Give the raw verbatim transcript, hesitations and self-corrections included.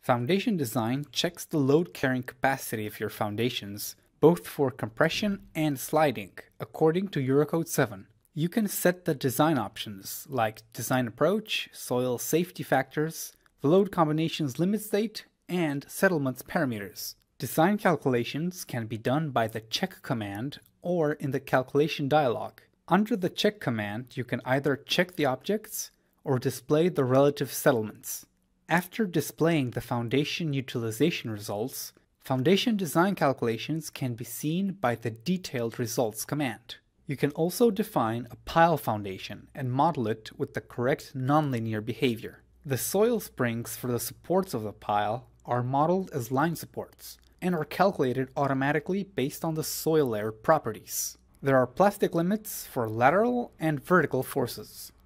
Foundation design checks the load carrying capacity of your foundations, both for compression and sliding, according to Eurocode seven. You can set the design options like design approach, soil safety factors, the load combinations limit state, and settlements parameters. Design calculations can be done by the check command or in the calculation dialog. Under the check command, you can either check the objects or display the relative settlements. After displaying the foundation utilization results, foundation design calculations can be seen by the detailed results command. You can also define a pile foundation and model it with the correct nonlinear behavior. The soil springs for the supports of the pile are modeled as line supports and are calculated automatically based on the soil layer properties. There are plastic limits for lateral and vertical forces.